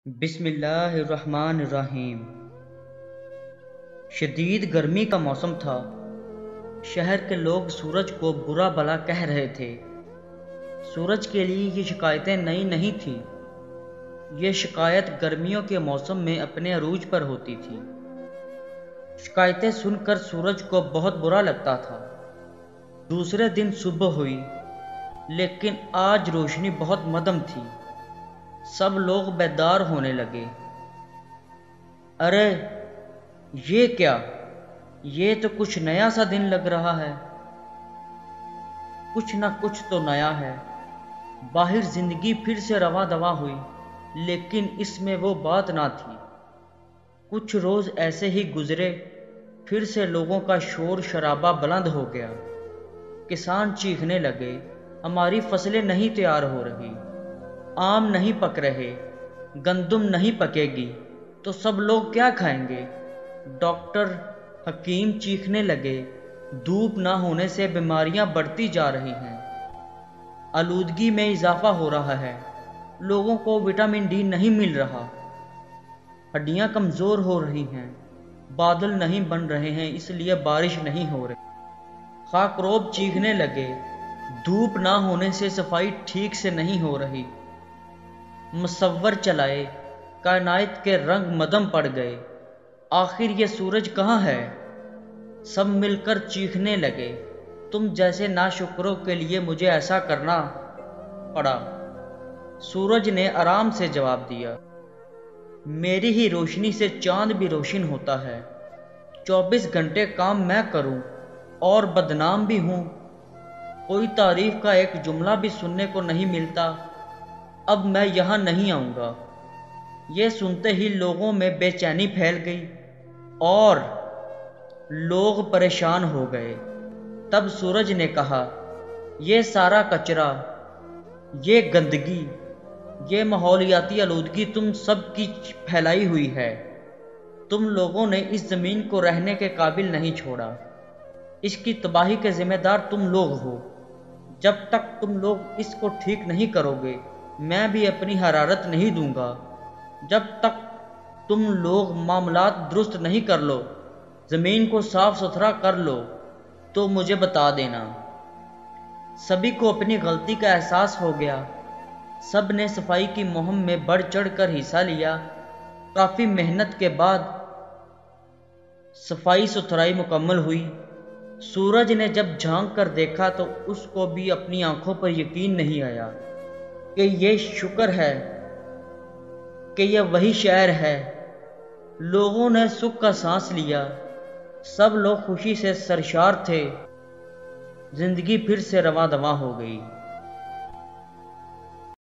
بسم اللہ الرحمن الرحیم۔ شدید گرمی کا موسم تھا۔ شہر کے لوگ سورج کو برا بھلا کہہ رہے تھے۔ سورج کے لیے یہ شکایتیں نئی نہیں تھیں۔ یہ شکایت گرمیوں کے موسم میں اپنے عروج پر ہوتی تھی۔ شکایتیں سن کر سورج کو بہت برا لگتا تھا۔ دوسرے دن صبح ہوئی، لیکن آج روشنی بہت مدھم تھی۔ سب لوگ بیدار ہونے لگے۔ ارے یہ کیا؟ یہ تو کچھ نیا سا دن لگ رہا ہے۔ کچھ نہ کچھ تو نیا ہے۔ باہر زندگی پھر سے رواں دواں ہوئی، لیکن اس میں وہ بات نہ تھی۔ کچھ روز ایسے ہی گزرے، پھر سے لوگوں کا شور شرابہ بلند ہو گیا۔ کسان چیخنے لگے، ہماری فصلیں نہیں تیار ہو رہی، آم نہیں پک رہے، گندم نہیں پکے گی تو سب لوگ کیا کھائیں گے؟ ڈاکٹر حکیم چیخنے لگے، دھوپ نہ ہونے سے بیماریاں بڑھتی جا رہی ہیں، آلودگی میں اضافہ ہو رہا ہے، لوگوں کو وٹامن ڈی نہیں مل رہا، ہڈیاں کمزور ہو رہی ہیں، بادل نہیں بن رہے ہیں اس لیے بارش نہیں ہو رہی۔ خاکروب چیخنے لگے، دھوپ نہ ہونے سے صفائی ٹھیک سے نہیں ہو رہی۔ مصور چلائے، کائنات کے رنگ مدھم پڑ گئے، آخر یہ سورج کہاں ہے؟ سب مل کر چیخنے لگے، تم جیسے ناشکروں کے لیے مجھے ایسا کرنا پڑا۔ سورج نے آرام سے جواب دیا، میری ہی روشنی سے چاند بھی روشن ہوتا ہے۔ 24 گھنٹے کام میں کروں اور بدنام بھی ہوں، کوئی تعریف کا ایک جملہ بھی سننے کو نہیں ملتا، اب میں یہاں نہیں آؤں گا۔ یہ سنتے ہی لوگوں میں بے چینی پھیل گئی اور لوگ پریشان ہو گئے۔ تب سورج نے کہا، یہ سارا کچرا، یہ گندگی، یہ ماحولیاتی آلودگی تم سب کی پھیلائی ہوئی ہے۔ تم لوگوں نے اس زمین کو رہنے کے قابل نہیں چھوڑا۔ اس کی تباہی کے ذمہ دار تم لوگ ہو۔ جب تک تم لوگ اس کو ٹھیک نہیں کرو گے، میں بھی اپنی حرارت نہیں دوں گا۔ جب تک تم لوگ معاملات درست نہیں کر لو، زمین کو صاف ستھرا کر لو تو مجھے بتا دینا۔ سبھی کو اپنی غلطی کا احساس ہو گیا۔ سب نے صفائی کی مہم میں بڑھ چڑھ کر حصہ لیا۔ کافی محنت کے بعد صفائی ستھرائی مکمل ہوئی۔ سورج نے جب جھانک کر دیکھا تو اس کو بھی اپنی آنکھوں پر یقین نہیں آیا کہ یہ شکر ہے کہ یہ وہی شہر ہے۔ لوگوں نے سکھ کا سانس لیا، سب لوگ خوشی سے سرشار تھے، زندگی پھر سے رواں دواں ہو گئی۔